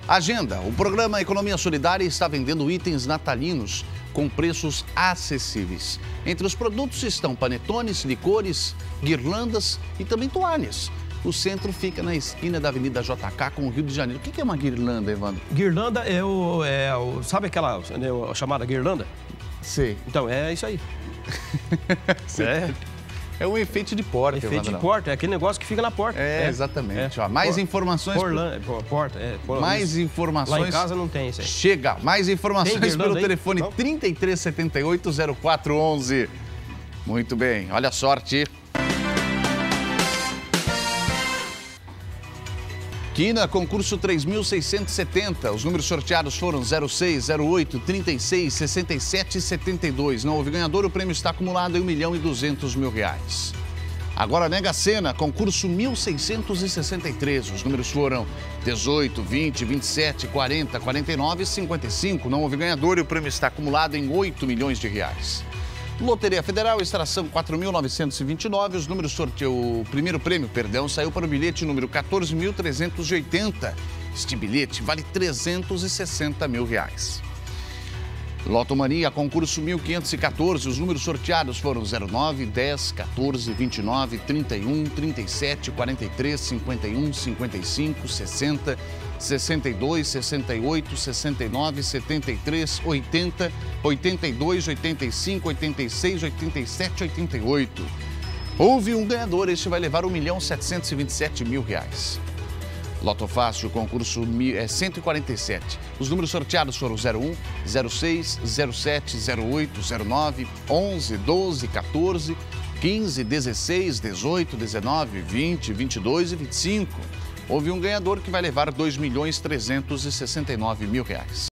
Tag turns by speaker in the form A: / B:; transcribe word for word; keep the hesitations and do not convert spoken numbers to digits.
A: Agenda. O programa Economia Solidária está vendendo itens natalinos com preços acessíveis. Entre os produtos estão panetones, licores, guirlandas e também toalhas. O centro fica na esquina da Avenida J K com o Rio de Janeiro. O que é uma guirlanda, Evandro?
B: Guirlanda é o... É o sabe aquela né, a chamada guirlanda?
A: Sei.
B: Então, é isso aí.
A: é. É um enfeite de porta,
B: Enfeite
A: Evandro.
B: de porta, é aquele negócio que fica na porta.
A: É,
B: é
A: exatamente.
B: É.
A: Ó, mais
B: Por,
A: informações...
B: Porlan, por, porta, é. Por,
A: mais informações...
B: Lá em casa não tem isso aí.
A: Chega. Mais informações pelo
B: aí?
A: telefone
B: Não?
A: trinta e três setenta e oito, zero quatro onze. Muito bem. Olha a sorte. Quina, concurso três mil seiscentos e setenta. Os números sorteados foram zero seis, zero oito, trinta e seis, sessenta e sete e setenta e dois. Não houve ganhador, o prêmio está acumulado em um milhão e duzentos mil reais. Agora, Mega Sena, concurso mil seiscentos e sessenta e três. Os números foram dezoito, vinte, vinte e sete, quarenta, quarenta e nove e cinquenta e cinco. Não houve ganhador e o prêmio está acumulado em oito milhões de reais. Loteria Federal, extração quatro mil novecentos e vinte e nove, os números sorteou, o primeiro prêmio, perdão, saiu para o bilhete número quatorze mil trezentos e oitenta. Este bilhete vale trezentos e sessenta mil reais. Loto Mania, concurso mil quinhentos e quatorze, os números sorteados foram zero nove, dez, quatorze, vinte e nove, trinta e um, trinta e sete, quarenta e três, cinquenta e um, cinquenta e cinco, sessenta, sessenta e dois, sessenta e oito, sessenta e nove, setenta e três, oitenta, oitenta e dois, oitenta e cinco, oitenta e seis, oitenta e sete, oitenta e oito. Houve um ganhador, este vai levar um milhão setecentos e vinte e sete mil reais. Loto Fácil, concurso é cento e quarenta e sete. Os números sorteados foram zero um, zero seis, zero sete, zero oito, zero nove, onze, doze, quatorze, quinze, dezesseis, dezoito, dezenove, vinte, vinte e dois e vinte e cinco. Houve um ganhador que vai levar dois milhões trezentos e sessenta e nove mil reais.